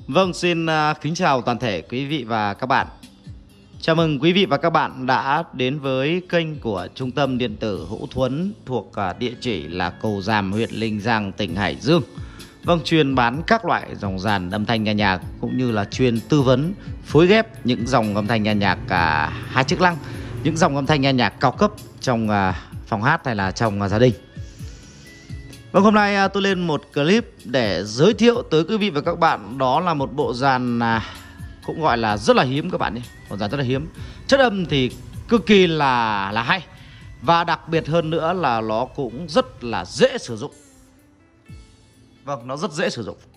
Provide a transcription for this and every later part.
Vâng, xin kính chào toàn thể quý vị và các bạn. Chào mừng quý vị và các bạn đã đến với kênh của Trung tâm Điện tử Hữu Thuấn thuộc địa chỉ là Cầu Giàm, huyện Linh Giang, tỉnh Hải Dương. Vâng, chuyên bán các loại dòng dàn âm thanh nghe nhạc cũng như là chuyên tư vấn phối ghép những dòng âm thanh nghe nhạc hai chức năng, những dòng âm thanh nghe nhạc cao cấp trong phòng hát hay là trong gia đình. Vâng, hôm nay tôi lên một clip để giới thiệu tới quý vị và các bạn. Đó là một bộ dàn cũng gọi là rất là hiếm các bạn nhé. Bộ dàn rất là hiếm. Chất âm thì cực kỳ là hay. Và đặc biệt hơn nữa là nó cũng rất là dễ sử dụng. Vâng, nó rất dễ sử dụng.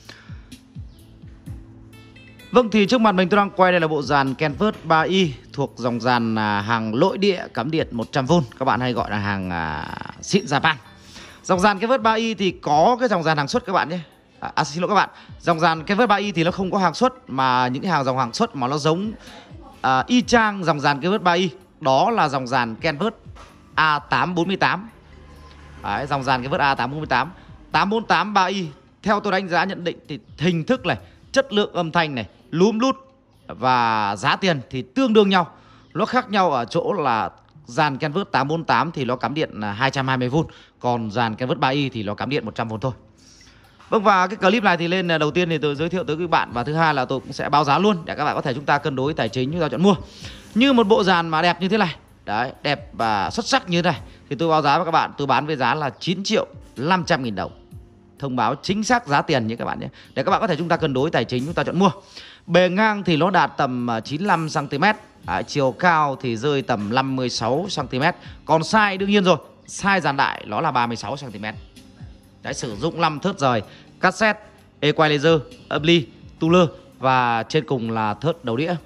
Vâng, thì trước mặt mình tôi đang quay đây là bộ dàn Kenwood 3i thuộc dòng dàn hàng nội địa cắm điện 100V. Các bạn hay gọi là hàng xịn Japan. Dòng dàn Kenwood 3i thì có cái dòng dàn hàng xuất các bạn nhé. Xin lỗi các bạn. Dòng dàn Kenwood 3i thì nó không có hàng xuất, mà những cái dòng hàng xuất mà nó giống y chang dòng dàn Kenwood 3i. Đó là dòng dàn Kenwood A848. Đấy, dòng dàn Kenwood A848 848 3i. Theo tôi đánh giá nhận định thì hình thức này, chất lượng âm thanh này, lúm lút và giá tiền thì tương đương nhau. Nó khác nhau ở chỗ là dàn Kenwood 848 thì nó cắm điện 220V, còn dàn Kenwood 3i thì nó cắm điện 100V thôi. Vâng, và cái clip này thì lên đầu tiên thì tôi giới thiệu tới các bạn, và thứ hai là tôi cũng sẽ báo giá luôn để các bạn có thể chúng ta cân đối tài chính chúng ta chọn mua. Như một bộ dàn mà đẹp như thế này, đấy, đẹp và xuất sắc như thế này thì tôi báo giá với các bạn, tôi bán với giá là 9.500.000 đồng. Thông báo chính xác giá tiền như các bạn nhé, để các bạn có thể chúng ta cân đối tài chính chúng ta chọn mua. Bề ngang thì nó đạt tầm 95cm, chiều cao thì rơi tầm 56cm. Còn size đương nhiên rồi, size dàn đại nó là 36cm. Đấy, sử dụng 5 thớt rời, cassette, equalizer, âm ly, tuner và trên cùng là thớt đầu đĩa.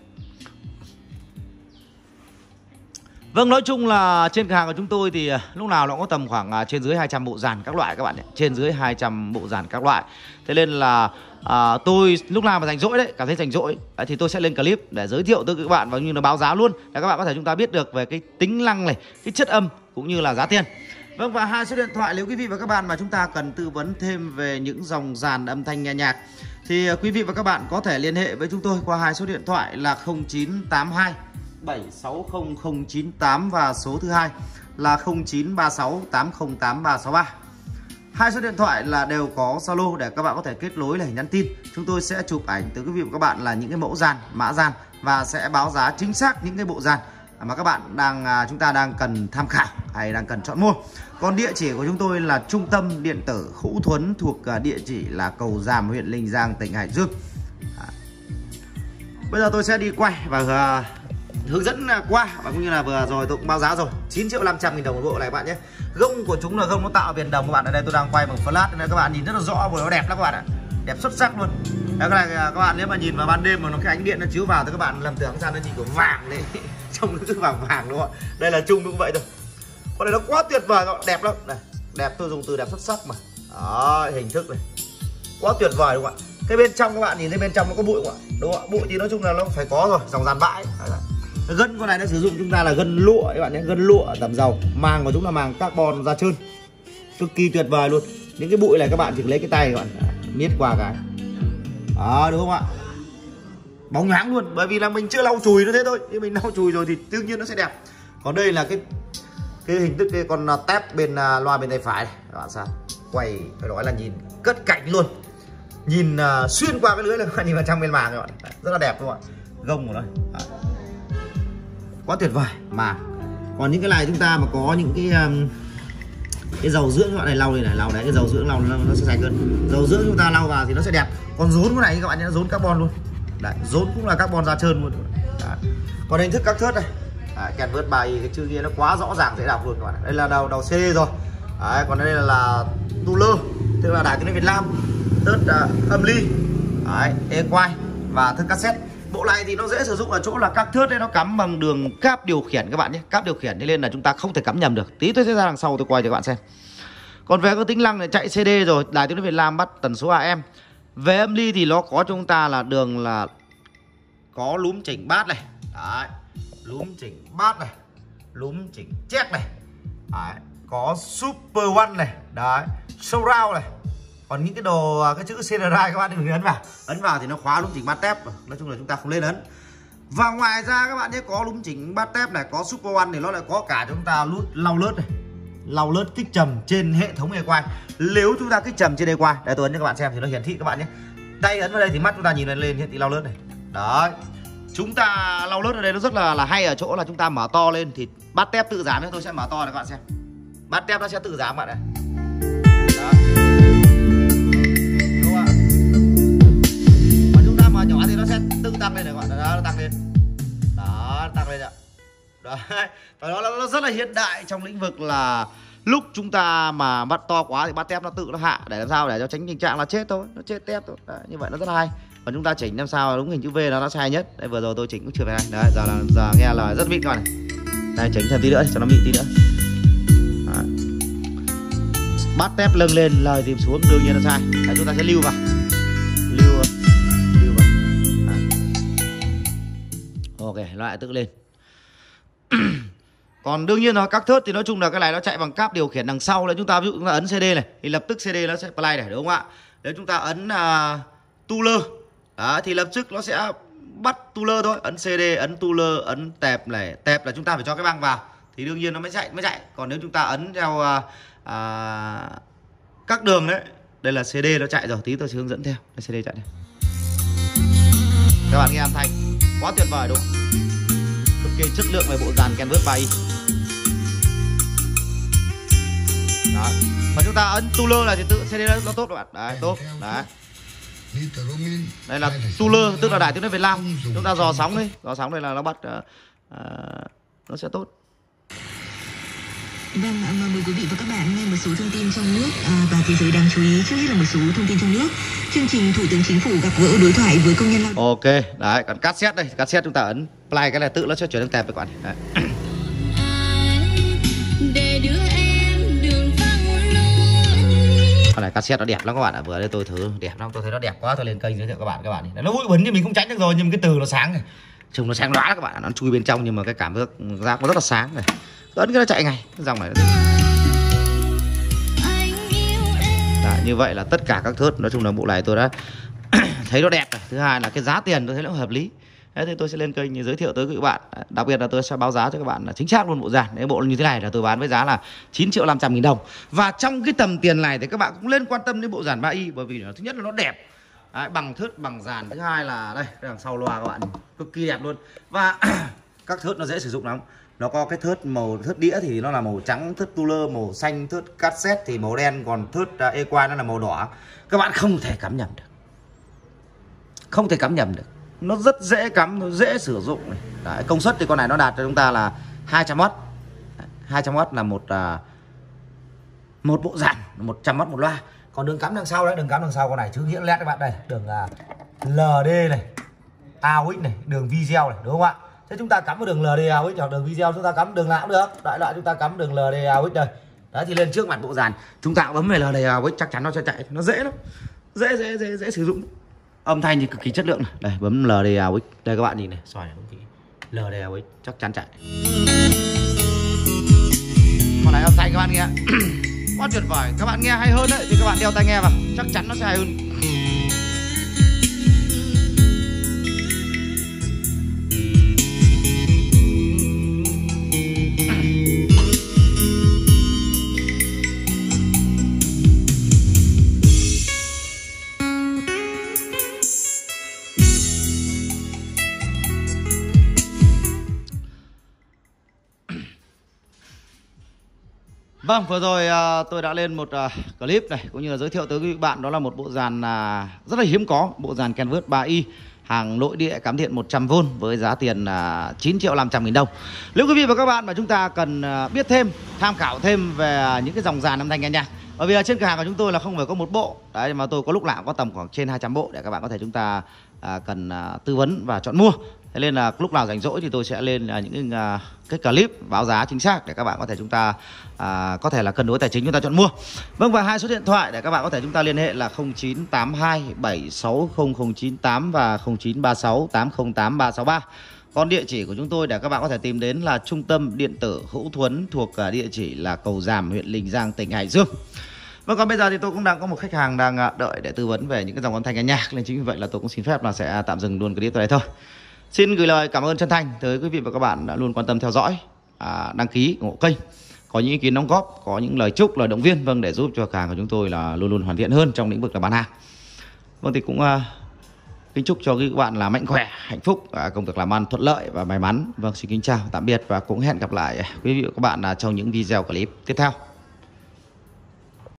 Vâng, nói chung là trên cửa hàng của chúng tôi thì lúc nào nó cũng có tầm khoảng trên dưới 200 bộ dàn các loại các bạn nhé. Trên dưới 200 bộ dàn các loại. Thế nên là tôi lúc nào mà rảnh rỗi đấy, cảm thấy rảnh rỗi thì tôi sẽ lên clip để giới thiệu tới các bạn, và như nó báo giá luôn để các bạn có thể chúng ta biết được về cái tính năng này, cái chất âm cũng như là giá tiền. Vâng, và hai số điện thoại nếu quý vị và các bạn mà chúng ta cần tư vấn thêm về những dòng dàn âm thanh nghe nhạc thì quý vị và các bạn có thể liên hệ với chúng tôi qua hai số điện thoại là 0982 760098 và số thứ hai là 0936 808 363. Hai số điện thoại là đều có Zalo để các bạn có thể kết nối này, nhắn tin. Chúng tôi sẽ chụp ảnh tới quý vị và các bạn là những cái mẫu dàn, mã dàn và sẽ báo giá chính xác những cái bộ dàn mà các bạn chúng ta đang cần tham khảo hay đang cần chọn mua. Còn địa chỉ của chúng tôi là Trung tâm Điện tử Hữu Thuấn thuộc địa chỉ là Cầu Giàm, huyện Linh Giang, tỉnh Hải Dương. Bây giờ tôi sẽ đi quay và hướng dẫn qua, và cũng như là vừa rồi tôi cũng báo giá rồi, 9.500.000 đồng một bộ này các bạn nhé. Gông của chúng là gông nó tạo viền đồng các bạn. Ở đây tôi đang quay bằng flash nên các bạn nhìn rất là rõ và nó đẹp lắm các bạn ạ, đẹp xuất sắc luôn. Đấy, cái này các bạn nếu mà nhìn vào ban đêm mà nó cái ánh điện nó chiếu vào thì các bạn lầm tưởng ra nó nhìn của vàng đấy, trông nó cứ vàng vàng đúng không ạ? Đây là chung cũng vậy thôi. Con này nó quá tuyệt vời, đẹp lắm này, đẹp, tôi dùng từ đẹp xuất sắc mà. Đó, hình thức này quá tuyệt vời đúng không ạ? Cái bên trong các bạn nhìn thấy bên trong nó có bụi không ạ? Đúng không ạ? Bụi thì nói chung là nó phải có rồi, dòng dàn bãi. Gân con này nó sử dụng chúng ta là gân lụa các bạn nhé, gân lụa tẩm dầu. Màng của chúng là màng carbon da trơn, cực kỳ tuyệt vời luôn. Những cái bụi này các bạn chỉ lấy cái tay các bạn miết qua cái. Đó, đúng không ạ? Bóng nhoáng luôn, bởi vì là mình chưa lau chùi nó thế thôi. Nhưng mình lau chùi rồi thì đương nhiên nó sẽ đẹp. Còn đây là cái hình thức cái con tép bên loa bên tay phải này. Các bạn sao? Quay phải nói là nhìn cất cạnh luôn. Nhìn xuyên qua cái lưới là các bạn nhìn vào trong bên màng các bạn. Rất là đẹp các bạn. Gông của nó. Quá tuyệt vời mà. Còn những cái này chúng ta mà có những cái dầu dưỡng các bạn này, lau đây này, lau đấy, cái dầu dưỡng lau nó sẽ sạch hơn. Dầu dưỡng chúng ta lau vào thì nó sẽ đẹp. Còn rốn cái này các bạn nhé, rốn carbon luôn. Đấy, rốn cũng là carbon da trơn luôn. Đấy. Còn hình thức các thớt này, Kenwood 3i cái chữ kia nó quá rõ ràng dễ đọc luôn các bạn. Đây là đầu CD rồi. Đấy, còn đây là tuner, tức là đài tiếng Việt Nam, thớt âm ly, equalizer và thớt cassette. Bộ này thì nó dễ sử dụng ở chỗ là các thớt đấy nó cắm bằng đường cáp điều khiển các bạn nhé, cáp điều khiển, nên là chúng ta không thể cắm nhầm được. Tí tôi sẽ ra đằng sau tôi quay cho các bạn xem. Còn về cái tính năng này chạy CD rồi, đài tiếng Việt Nam bắt tần số AM. Về âm ly thì nó có cho chúng ta là đường là có núm chỉnh bass này, đấy, núm chỉnh bass này, núm chỉnh check này, đấy, có Super One này, đấy, surround này, Còn những cái đồ cái chữ CDRI các bạn đừng ấn vào. Ấn vào thì nó khóa lúng chỉnh bát tép. Nói chung là chúng ta không lên ấn. Và ngoài ra các bạn nhé, có lúng chỉnh bát tép này, có Super One thì nó lại có cả chúng ta nút lau lướt này. Lau lướt kích trầm trên hệ thống equine. Nếu chúng ta kích trầm trên equine, để tôi ấn cho các bạn xem thì nó hiển thị các bạn nhé. Tay ấn vào đây thì mắt chúng ta nhìn lên hiển thị lau lướt này. Đấy. Chúng ta lau lướt ở đây nó rất là hay ở chỗ là chúng ta mở to lên thì bát tép tự giảm nhé. Tôi sẽ mở to để các bạn xem. Bát tép nó sẽ tự giảm các bạn này. Đó. Đúng không ạ? Mà chúng ta mở nhỏ thì nó sẽ tự tăng lên này các bạn. Đó, nó tăng lên. Đó, nó tăng lên ạ. Đấy. Và nó rất là hiện đại trong lĩnh vực là lúc chúng ta mà bắt to quá thì bát tép nó tự nó hạ để làm sao để cho tránh tình trạng là chết thôi, nó chết tép thôi. Đấy, như vậy nó rất hay. Còn chúng ta chỉnh làm sao đúng hình chữ V nó sai nhất. Đây vừa rồi tôi chỉnh cũng chưa phải hay. Đấy, giờ nghe là rất mịn các bạn này. Đây chỉnh thêm tí nữa cho nó mịn tí nữa. Đấy. Bát tép lưng lên, lời dìm xuống đương nhiên nó sai. Đấy, chúng ta sẽ lưu vào. Lưu vào. Đấy. Ok, nó lại tự lên. Còn đương nhiên là các thớt thì nói chung là cái này nó chạy bằng cáp điều khiển đằng sau. Là chúng ta ví dụ chúng ta ấn CD này thì lập tức CD nó sẽ play này, đúng không ạ? Nếu chúng ta ấn tuner đó, thì lập tức nó sẽ bắt tuner thôi. Ấn CD, ấn tuner, ấn tẹp này. Tẹp là chúng ta phải cho cái băng vào thì đương nhiên nó mới chạy. Còn nếu chúng ta ấn theo các đường đấy, đây là CD nó chạy rồi, tí tôi sẽ hướng dẫn theo. Đây, CD chạy đây. Các bạn nghe âm thanh quá tuyệt vời đúng không? Cực kỳ chất lượng về bộ dàn Kenworth 3i. Đó. Mà chúng ta ấn tuner là thì tự CD nó tốt các bạn. Đấy, tốt. Đấy. Đây là tuner, tức là đài tiếng nói Việt Nam. Chúng ta dò sóng đi, dò sóng đây là nó bắt nó sẽ tốt. Vâng, mời quý vị và các bạn nghe một số thông tin trong nước và thế giới đáng chú ý. Trước hết là một số thông tin trong nước. Chương trình Thủ tướng Chính phủ gặp gỡ đối thoại với công nhân lao động. Ok, đấy, còn cassette đây, cassette chúng ta ấn play cái này tự nó sẽ chuyển sang tẹp với các bạn. Đấy. Con này cassette nó đẹp lắm các bạn ạ. Vừa đây tôi thử đẹp lắm, tôi thấy nó đẹp quá, tôi lên kênh giới thiệu các bạn. Nó bụi bẩn thì mình không tránh được rồi, nhưng cái từ nó sáng này. Trông nó sáng loá các bạn, nó chui bên trong nhưng mà cái cảm giác nó rất là sáng này. Ấn cái nó chạy ngay, cái dòng này nó đấy, như vậy là tất cả các thớt nói chung là bộ này tôi đã thấy nó đẹp này. Thứ hai là cái giá tiền tôi thấy nó hợp lý. Thế thì tôi sẽ lên kênh giới thiệu tới các bạn. Đặc biệt là tôi sẽ báo giá cho các bạn là chính xác luôn bộ dàn. Nếu bộ như thế này là tôi bán với giá là 9.500.000 đồng. Và trong cái tầm tiền này thì các bạn cũng nên quan tâm đến bộ dàn 3i. Bởi vì thứ nhất là nó đẹp. Đấy, bằng thớt, bằng dàn. Thứ hai là đây, đằng sau loa các bạn cực kỳ đẹp luôn. Và các thớt nó dễ sử dụng lắm. Nó có cái thớt màu thớt đĩa thì nó là màu trắng, thớt tuner màu xanh, thớt cassette thì màu đen, còn thớt equine nó là màu đỏ. Các bạn không thể cắm nhầm được. Không thể cắm nhầm được. Nó rất dễ cắm, nó dễ sử dụng này. Đấy, công suất thì con này nó đạt cho chúng ta là 200W. 200W là một bộ dàn, 100W một loa. Còn đường cắm đằng sau đấy, đường cắm đằng sau con này chữ nghĩa led các bạn đây, đường LD này, AUX này, đường video này, đúng không ạ? Thế chúng ta cắm vào đường LD AUX hoặc đường video chúng ta cắm đường nào cũng được. Đại loại chúng ta cắm đường LD AUX đây. Đấy thì lên trước mặt bộ dàn, chúng ta bấm về LD AUX chắc chắn nó sẽ chạy, nó dễ lắm. Dễ sử dụng. Âm thanh thì cực kỳ chất lượng này. Đây bấm LD AUX. Đây các bạn nhìn này, xoài LD AUX chắc chắn chạy. Con này âm thanh các bạn nghe quá tuyệt vời. Các bạn nghe hay hơn đấy thì các bạn đeo tai nghe vào, chắc chắn nó sẽ hay hơn. Vâng, vừa rồi tôi đã lên một clip này cũng như là giới thiệu tới các bạn, đó là một bộ dàn rất là hiếm có, bộ dàn Kenworth 3i hàng nội địa cắm điện 100V với giá tiền 9.500.000 đồng. Nếu quý vị và các bạn mà chúng ta cần biết thêm, tham khảo thêm về những cái dòng dàn âm thanh nghe nhạc, bởi vì trên cửa hàng của chúng tôi là không phải có một bộ đấy, mà tôi có lúc nào có tầm khoảng trên 200 bộ để các bạn có thể chúng ta cần tư vấn và chọn mua. Thế nên là lúc nào rảnh rỗi thì tôi sẽ lên những cái clip báo giá chính xác để các bạn có thể chúng ta có thể là cân đối tài chính chúng ta chọn mua. Vâng, và hai số điện thoại để các bạn có thể chúng ta liên hệ là 0982 760098 và 0936 808 363. Còn địa chỉ của chúng tôi để các bạn có thể tìm đến là Trung tâm Điện tử Hữu Thuấn thuộc địa chỉ là Cầu Giàm, huyện Lình Giang, tỉnh Hải Dương. Vâng, còn bây giờ thì tôi cũng đang có một khách hàng đang đợi để tư vấn về những cái dòng âm thanh nghe nhạc, nên chính vì vậy là tôi cũng xin phép là sẽ tạm dừng luôn clip tại đây thôi. Xin gửi lời cảm ơn chân thành tới quý vị và các bạn đã luôn quan tâm theo dõi, đăng ký ủng hộ kênh, có những ý kiến đóng góp, có những lời chúc, lời động viên, vâng, để giúp cho cửa hàng của chúng tôi là luôn luôn hoàn thiện hơn trong lĩnh vực là bán hàng. Vâng, thì cũng kính chúc cho các bạn là mạnh khỏe, hạnh phúc, công việc làm ăn thuận lợi và may mắn. Vâng, xin kính chào, tạm biệt và cũng hẹn gặp lại quý vị và các bạn trong những video clip tiếp theo.